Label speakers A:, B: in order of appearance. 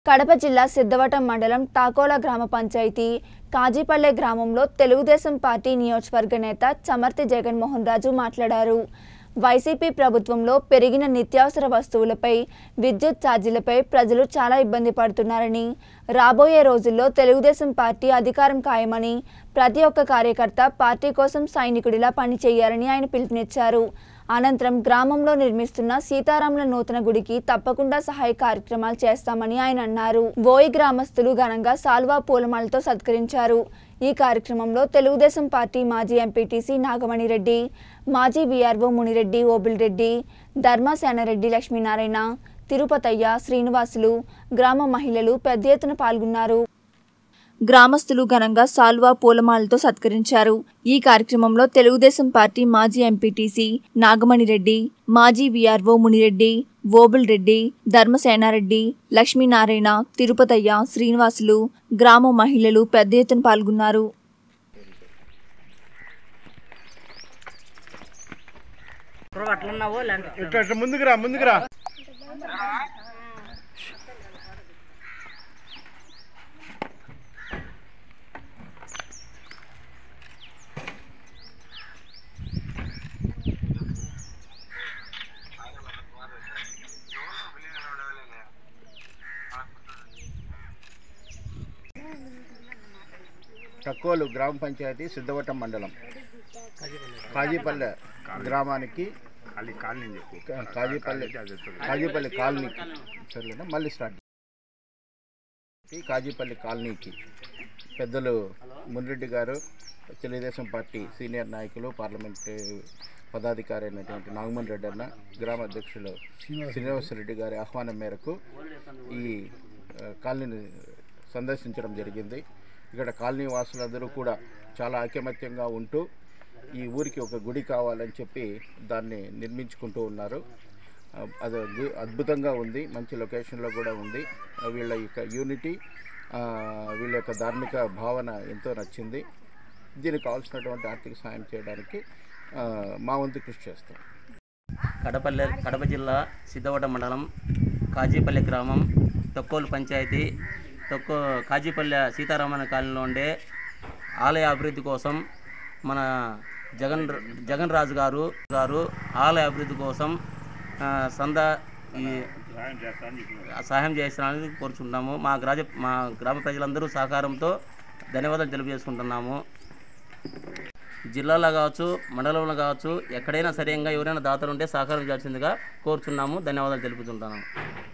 A: కడప జిల్లా సిద్ధవటం మండలం టాకోల గ్రామ పంచాయతీ కాజీపల్లె గ్రామంలో తెలుగుదేశం పార్టీ నియోజకవర్గ నేత చమర్తి జగన్మోహన్ రాజు మాట్లాడారు. వైసీపీ ప్రభుత్వంలో పెరిగిన నిత్యావసర వస్తువులపై, విద్యుత్ ఛార్జీలపై ప్రజలు చాలా ఇబ్బంది పడుతున్నారని, రాబోయే రోజుల్లో తెలుగుదేశం పార్టీ అధికారం ఖాయమని, ప్రతి ఒక్క కార్యకర్త పార్టీ కోసం సైనికుడిలా పనిచేయాలని ఆయన పిలుపునిచ్చారు. అనంతరం గ్రామంలో నిర్మిస్తున్న సీతారాముల నూతన గుడికి తప్పకుండా సహాయ కార్యక్రమాలు చేస్తామని ఆయన అన్నారు. ఓయి గ్రామస్తులు ఘనంగా సాల్వా పూలమాలతో సత్కరించారు. ఈ కార్యక్రమంలో తెలుగుదేశం పార్టీ మాజీ ఎంపీటీసీ నాగమణి రెడ్డి, మాజీ వీఆర్ఓ మునిరెడ్డి ఓబుల్రెడ్డి, ధర్మసేనారెడ్డి లక్ష్మీనారాయణ, తిరుపతయ్య, శ్రీనివాసులు, గ్రామ మహిళలు పెద్ద ఎత్తున పాల్గొన్నారు. గ్రామస్తులు ఘనంగా సాల్వా పూలమాలతో సత్కరించారు. ఈ కార్యక్రమంలో తెలుగుదేశం పార్టీ మాజీ ఎంపీటీసీ నాగమణి రెడ్డి, మాజీ వీఆర్ఓ మునిరెడ్డి, ఓబుల్రెడ్డి, ధర్మసేనారెడ్డి, లక్ష్మీనారాయణ, తిరుపతయ్య, శ్రీనివాసులు, గ్రామ మహిళలు పెద్ద ఎత్తున పాల్గొన్నారు.
B: టక్కోలు గ్రామ పంచాయతీ సిద్ధవటం మండలం కాజీపల్లె గ్రామానికి కాజీపల్లి కాలనీకి సరేనా మళ్ళీ స్టార్ట్ కాజీపల్లి కాలనీకి పెద్దలు మునిరెడ్డి గారు, తెలుగుదేశం పార్టీ సీనియర్ నాయకులు, పార్లమెంట్ పదాధికారి అయినటువంటి నాగమణి రెడ్డి అన్న, గ్రామ అధ్యక్షులు శ్రీనివాసరెడ్డి గారి ఆహ్వానం మేరకు ఈ కాలనీని సందర్శించడం జరిగింది. ఇక్కడ కాలనీ వాసులందరూ కూడా చాలా ఐకమత్యంగా ఉంటూ ఈ ఊరికి ఒక గుడి కావాలని చెప్పి దాన్ని నిర్మించుకుంటూ ఉన్నారు. అది అద్భుతంగా ఉంది, మంచి లొకేషన్లో కూడా ఉంది. వీళ్ళ యొక్క యూనిటీ, వీళ్ళ యొక్క ధార్మిక భావన ఎంతో నచ్చింది. దీనికి కావాల్సినటువంటి ఆర్థిక సాయం చేయడానికి మా వంతు కృషి చేస్తాం.
C: కడప జిల్లా సిద్ధవటం మండలం కాజీపల్లె గ్రామం తొక్కోలు పంచాయతీ కాజీపల్లె సీతారామన కాలనీలో ఉండే ఆలయ అభివృద్ధి కోసం మన జగన్ రాజు గారు ఆలయ అభివృద్ధి కోసం సహాయం చేస్తానని కోరుచున్నాము. మా గ్రామ ప్రజలందరూ సహకారంతో ధన్యవాదాలు తెలియజేసుకుంటున్నాము. జిల్లాలో కావచ్చు, మండలంలో కావచ్చు, ఎక్కడైనా సరిగ్గా ఎవరైనా దాతలు ఉంటే సహకారం చేయాల్సిందిగా కోరుచున్నాము. ధన్యవాదాలు తెలుపుతుంటాము.